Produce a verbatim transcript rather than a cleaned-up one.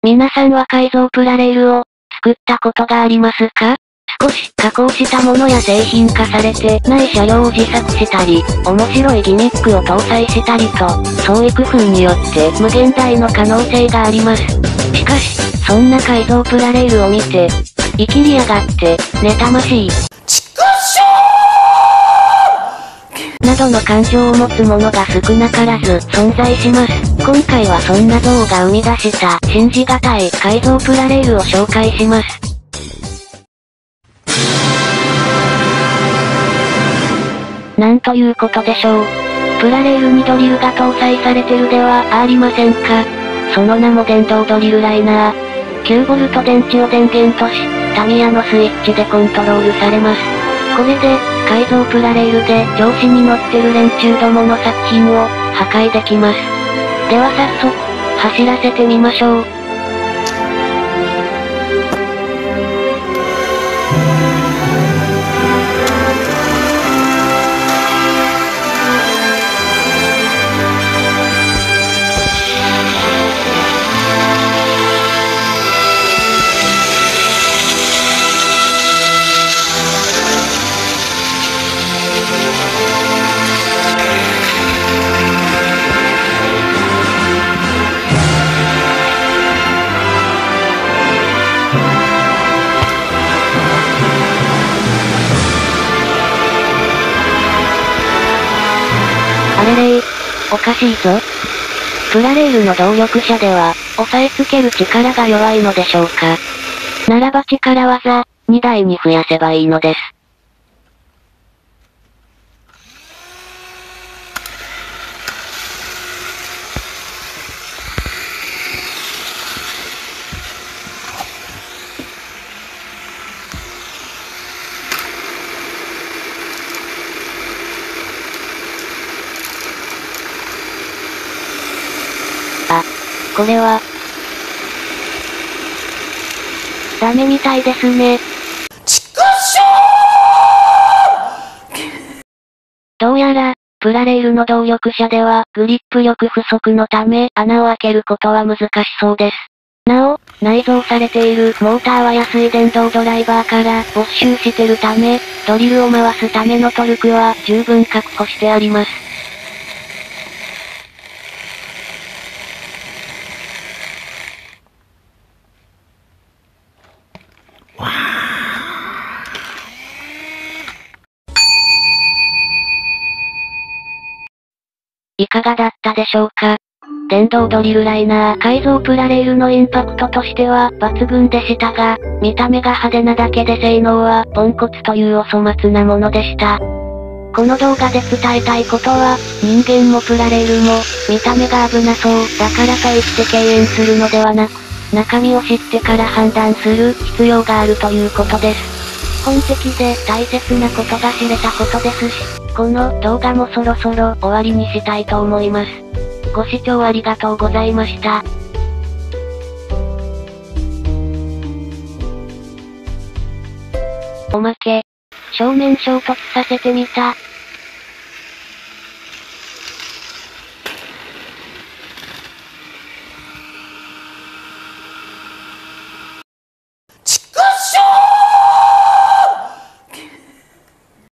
皆さんは改造プラレールを作ったことがありますか？少し加工したものや製品化されてない車両を自作したり、面白いギミックを搭載したりと、創意工夫によって無限大の可能性があります。しかし、そんな改造プラレールを見て、イキりやがって、妬ましい。などの感情を持つ者が少なからず存在します。今回はそんな像が生み出した信じがたい改造プラレールを紹介します。なんということでしょう。プラレールにドリルが搭載されてるではありませんか。その名も電動ドリルライナー。きゅうボルト電池を電源とし、タミヤのスイッチでコントロールされます。これで、改造プラレールで調子に乗ってる連中どもの作品を破壊できます。では早速、走らせてみましょう。あれれー、おかしいぞ。プラレールの動力車では、押さえつける力が弱いのでしょうか。ならば力技、にだいに増やせばいいのです。あ、これは、ダメみたいですね。どうやら、プラレールの動力車では、グリップ力不足のため、穴を開けることは難しそうです。なお、内蔵されているモーターは安い電動ドライバーから没収してるため、ドリルを回すためのトルクは十分確保してあります。いかがだったでしょうか。電動ドリルライナー改造プラレールのインパクトとしては抜群でしたが、見た目が派手なだけで性能はポンコツというお粗末なものでした。この動画で伝えたいことは、人間もプラレールも、見た目が危なそうだからといって敬遠するのではなく、中身を知ってから判断する必要があるということです。本的で大切なことが知れたことですし、この動画もそろそろ終わりにしたいと思います。ご視聴ありがとうございました。おまけ。正面衝突させてみた。